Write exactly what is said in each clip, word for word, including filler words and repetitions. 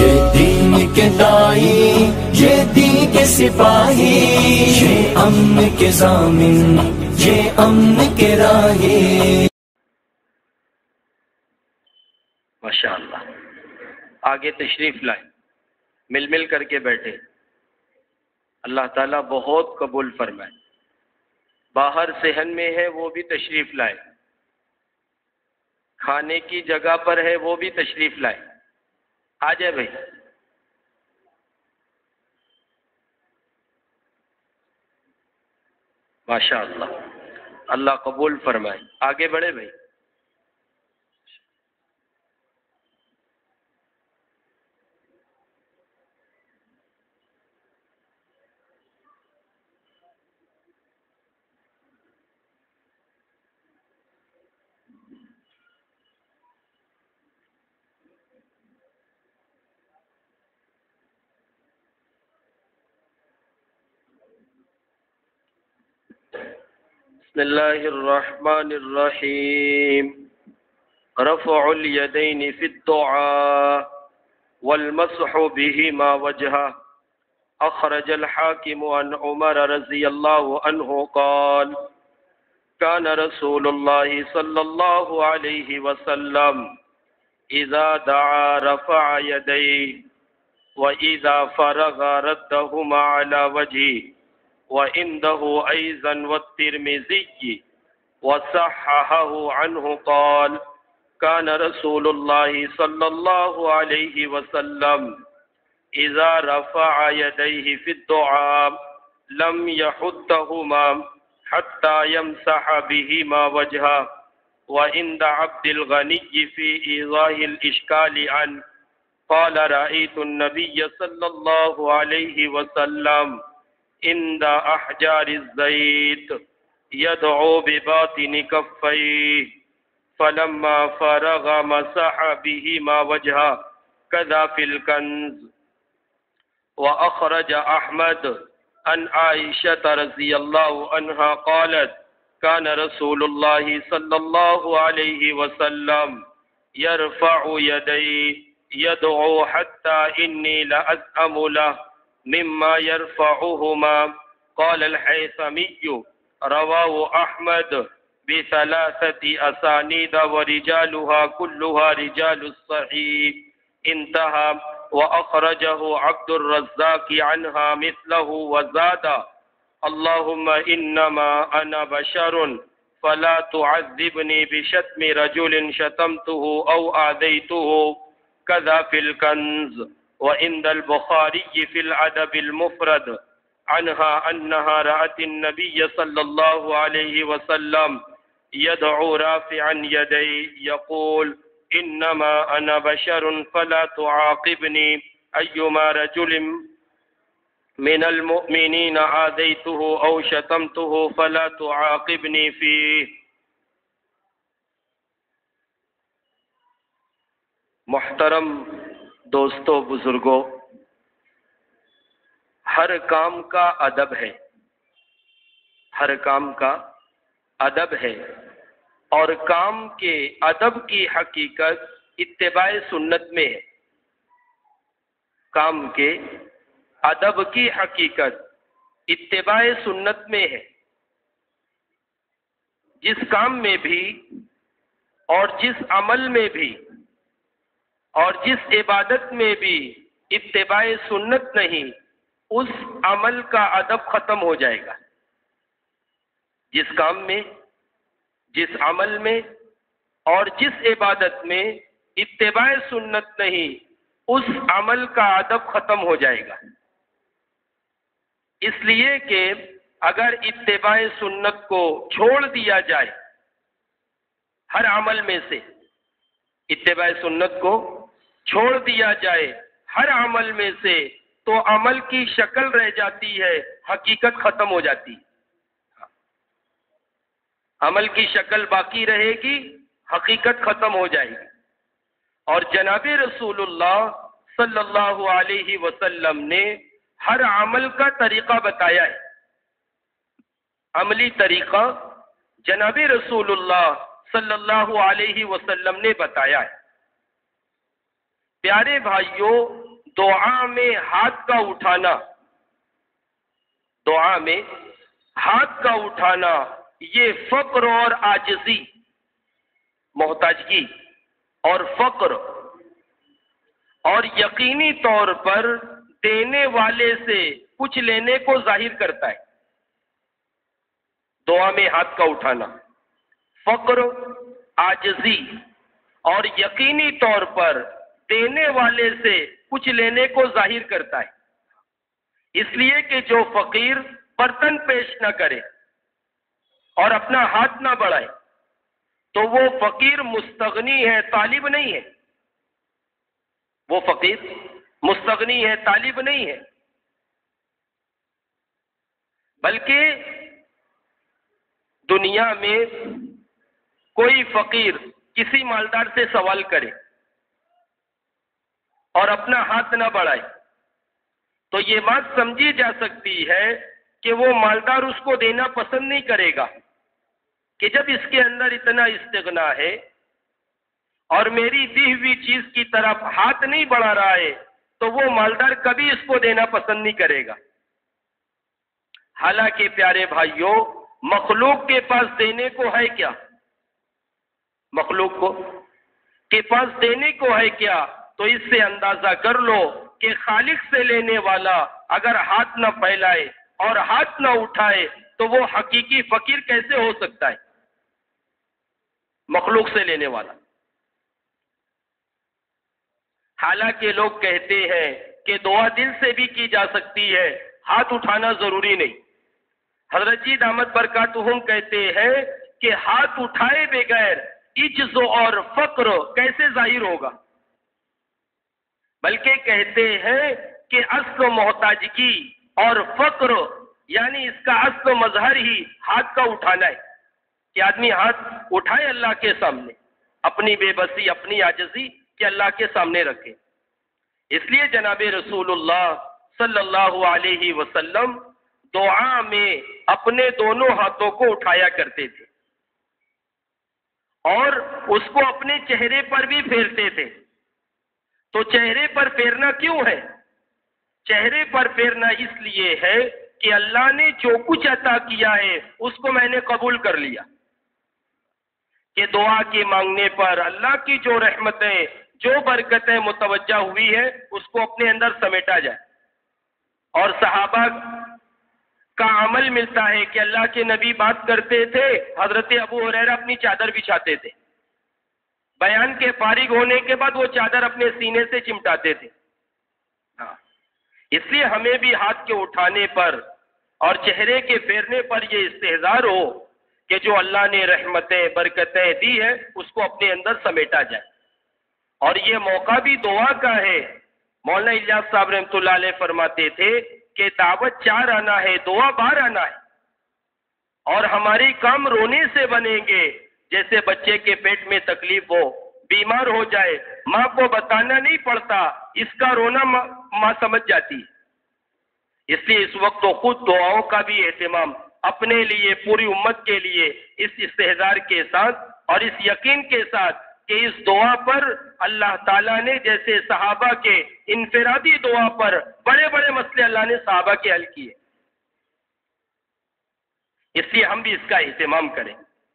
یہ دین کے دائی، یہ دین کے سپاہی، یہ امن کے ضامن، یہ امن کے راہی۔ ماشاءاللہ، آگے تشریف لائیں، مل مل کر کے بیٹھے، اللہ تعالیٰ بہت قبول فرمائے۔ باہر صحن میں ہے وہ بھی تشریف لائے، کھانے کی جگہ پر ہے وہ بھی تشریف لائے، آ جائے بھائی۔ ماشاءاللہ، اللہ قبول فرمائے، آگے بڑھے بھائی۔ بسم اللہ الرحمن الرحیم۔ رفع الیدین فی الدعاء والمسح بہما وجہہ۔ اخرج الحاکم عن عمر رضی اللہ عنہ قال کان رسول اللہ صلی اللہ علیہ وسلم اذا دعا رفع یدیہ واذا فرغ ردہما علی وجہہ۔ وعنده أيضا والترمذي وصححه عنه قال كان رسول الله صلى الله عليه وسلم إذا رفع يديه في الدعاء لم يحطهما حتى يمسح بهما وجهه۔ وعند عبد الغني في إيضاح الإشكال عنه قال رأيت النبي صلى الله عليه وسلم عند احجار الزيت يدعو بباطن كفيه فلما فرغ مسح بهما وجهه كذا في الكنز۔ واخرج احمد عن عائشة رضي الله عنها قالت كان رسول الله صلى الله عليه وسلم يرفع يديه يدعو حتى اني لأزعم له مما يرفعهما۔ قال الحيثمي رواه احمد بثلاثة اسانيد ورجالها كلها رجال الصحيح انتهى۔ واخرجه عبد الرزاق عنها مثله وزاد اللهم انما انا بشر فلا تعذبني بشتم رجل شتمته او آذيته كذا في الكنز۔ وعند البخاري في الأدب المفرد عنها أنها رأت النبي صلى الله عليه وسلم يدعو رافعا يديه يقول إنما أنا بشر فلا تعاقبني أيما رجل من المؤمنين آذيته أو شتمته فلا تعاقبني فيه۔ محترم دوستو، بزرگوں، ہر کام کا ادب ہے، ہر کام کا ادب ہے، اور کام کے ادب کی حقیقت اتباع سنت میں ہے۔ کام کے ادب کی حقیقت اتباع سنت میں ہے۔ جس کام میں بھی اور جس عمل میں بھی اور جس عبادت میں بھی اتباع سنت نہیں، اس عمل کا ادب ختم ہو جائے گا۔ جس کام میں، جس عمل میں اور جس عبادت میں اتباع سنت نہیں، اس عمل کا ادب ختم ہو جائے گا۔ اس لیے کہ اگر اتباع سنت کو چھوڑ دیا جائے ہر عمل میں سے، اتباع سنت کو چھوڑ دیا جائے ہر عمل میں سے، تو عمل کی شکل رہ جاتی ہے، حقیقت ختم ہو جاتی ہے۔ عمل کی شکل باقی رہے گی، حقیقت ختم ہو جائے گی۔ اور جناب رسول اللہ صلی اللہ علیہ وسلم نے ہر عمل کا طریقہ بتایا ہے۔ عملی طریقہ جناب رسول اللہ صلی اللہ علیہ وسلم نے بتایا ہے۔ پیارے بھائیوں، دعا میں ہاتھ کا اٹھانا، دعا میں ہاتھ کا اٹھانا یہ فقر اور عاجزی، محتاجگی اور فقر اور یقینی طور پر دینے والے سے کچھ لینے کو ظاہر کرتا ہے۔ دعا میں ہاتھ کا اٹھانا فقر، عاجزی اور یقینی طور پر دینے والے سے کچھ لینے کو ظاہر کرتا ہے، اس لیے کہ جو فقیر برتن پیش نہ کرے اور اپنا ہاتھ نہ بڑھائے تو وہ فقیر مستغنی ہے، طالب نہیں ہے۔ وہ فقیر مستغنی ہے، طالب نہیں ہے، بلکہ دنیا میں کوئی فقیر کسی مالدار سے سوال کرے اور اپنا ہاتھ نہ بڑھائے تو یہ بات سمجھی جا سکتی ہے کہ وہ مالدار اس کو دینا پسند نہیں کرے گا، کہ جب اس کے اندر اتنا استغنا ہے اور میری دی ہوئی چیز کی طرف ہاتھ نہیں بڑھا رہا ہے تو وہ مالدار کبھی اس کو دینا پسند نہیں کرے گا۔ حالانکہ پیارے بھائیوں، مخلوق کے پاس دینے کو ہے کیا؟ مخلوق کو کے پاس دینے کو ہے کیا؟ تو اس سے اندازہ کر لو کہ خالق سے لینے والا اگر ہاتھ نہ پھیلائے اور ہاتھ نہ اٹھائے تو وہ حقیقی فقیر کیسے ہو سکتا ہے؟ مخلوق سے لینے والا۔ حالانکہ لوگ کہتے ہیں کہ دعا دل سے بھی کی جا سکتی ہے، ہاتھ اٹھانا ضروری نہیں۔ حضرت جی دامت برکاتہم کہتے ہیں کہ ہاتھ اٹھائے بغیر عجز اور فقر کیسے ظاہر ہوگا، بلکہ کہتے ہیں کہ اصل محتاجگی اور فقر یعنی اس کا اصل مظہر ہی ہاتھ کا اٹھانا ہے، کہ آدمی ہاتھ اٹھائے اللہ کے سامنے، اپنی بے بسی، اپنی عاجزی کہ اللہ کے سامنے رکھے۔ اس لیے جناب رسول اللہ صلی اللہ علیہ وسلم دعا میں اپنے دونوں ہاتھوں کو اٹھایا کرتے تھے اور اس کو اپنے چہرے پر بھی پھیرتے تھے۔ تو چہرے پر پھیرنا کیوں ہے؟ چہرے پر پھیرنا اس لیے ہے کہ اللہ نے جو کچھ عطا کیا ہے اس کو میں نے قبول کر لیا، کہ دعا کے مانگنے پر اللہ کی جو رحمتیں، جو برکتیں متوجہ ہوئی ہے اس کو اپنے اندر سمیٹا جائے۔ اور صحابہ کا عمل ملتا ہے کہ اللہ کے نبی بات کرتے تھے، حضرت ابو ہریرہ اپنی چادر بچھاتے تھے، بیان کے فارغ ہونے کے بعد وہ چادر اپنے سینے سے چمٹاتے تھے۔ ہاں، اس لیے ہمیں بھی ہاتھ کے اٹھانے پر اور چہرے کے پھیرنے پر یہ استحضار ہو کہ جو اللہ نے رحمتیں، برکتیں دی ہے اس کو اپنے اندر سمیٹا جائے۔ اور یہ موقع بھی دعا کا ہے۔ مولانا الیاس صاحب رحمۃ اللہ علیہ فرماتے تھے کہ دعوت چار آنا ہے، دعا بار آنا ہے، اور ہمارے کام رونے سے بنیں گے۔ جیسے بچے کے پیٹ میں تکلیف ہو، بیمار ہو جائے، ماں کو بتانا نہیں پڑتا، اس کا رونا ماں سمجھ جاتی ہے۔ اس لیے اس وقت تو خود دعاؤں کا بھی اہتمام اپنے لیے، پوری امت کے لیے، اس استحضار کے ساتھ اور اس یقین کے ساتھ کہ اس دعا پر اللہ تعالیٰ نے جیسے صحابہ کے انفرادی دعا پر بڑے بڑے مسئلے اللہ نے صحابہ کے حل کیے، اس لیے ہم بھی اس کا اہتمام کریں۔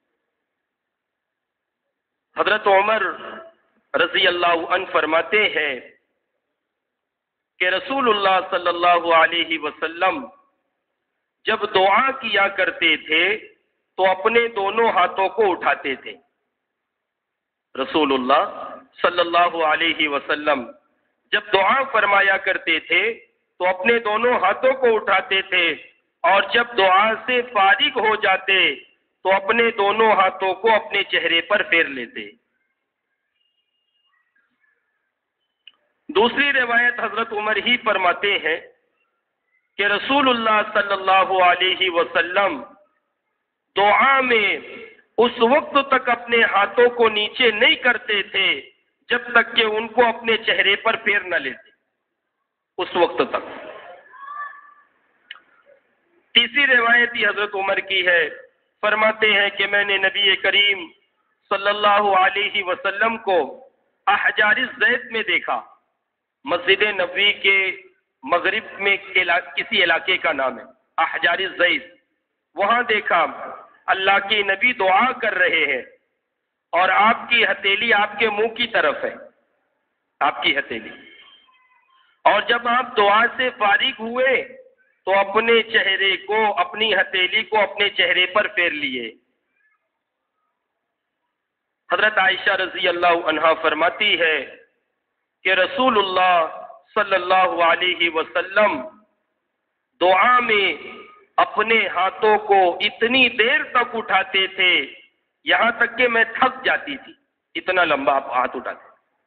حضرت عمر رضی اللہ عنہ فرماتے ہیں کہ رسول اللہ صلی اللہ علیہ وسلم جب دعا کیا کرتے تھے تو اپنے دونوں ہاتھوں کو اٹھاتے تھے۔ رسول اللہ صلی اللہ علیہ وسلم جب دعا فرمایا کرتے تھے تو اپنے دونوں ہاتھوں کو اٹھاتے تھے، اور جب دعا سے فارغ ہو جاتے تو اپنے دونوں ہاتھوں کو اپنے چہرے پر پھیر لیتے۔ دوسری روایت حضرت عمر ہی فرماتے ہیں کہ رسول اللہ صلی اللہ علیہ وسلم دعا میں اس وقت تک اپنے ہاتھوں کو نیچے نہیں کرتے تھے جب تک کہ ان کو اپنے چہرے پر پھیر نہ لیتے، اس وقت تک۔ تیسری روایت ہی حضرت عمر کی ہے، فرماتے ہیں کہ میں نے نبی کریم صلی اللہ علیہ وسلم کو احجار الزیت میں دیکھا، مسجد نبوی کے مغرب میں کسی علاقے کا نام ہے احجار الزیت. وہاں دیکھا اللہ کے نبی دعا کر رہے ہیں اور آپ کی ہتھیلی آپ کے منہ کی طرف ہے، آپ کی ہتھیلی. اور جب آپ دعا سے فارغ ہوئے تو اپنے چہرے کو، اپنی ہتھیلی کو اپنے چہرے پر پھیر لیے. حضرت عائشہ رضی اللہ عنہا فرماتی ہے کہ رسول اللہ صلی اللہ علیہ وسلم دعا میں اپنے ہاتھوں کو اتنی دیر تک اٹھاتے تھے یہاں تک کہ میں تھک جاتی تھی، اتنا لمبا آپ ہاتھ اٹھاتے.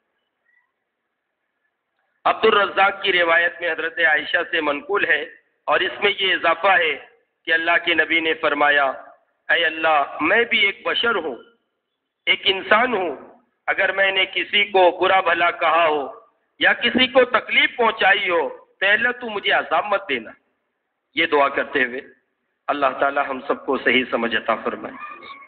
عبد الرزاق کی روایت میں حضرت عائشہ سے منقول ہے اور اس میں یہ اضافہ ہے کہ اللہ کے نبی نے فرمایا اے اللہ میں بھی ایک بشر ہوں، ایک انسان ہوں، اگر میں نے کسی کو برا بھلا کہا ہو یا کسی کو تکلیف پہنچائی ہو تو اللہ تو مجھے عذاب مت دینا. یہ دعا کرتے ہوئے اللہ تعالی ہم سب کو صحیح سمجھ عطا فرمائے.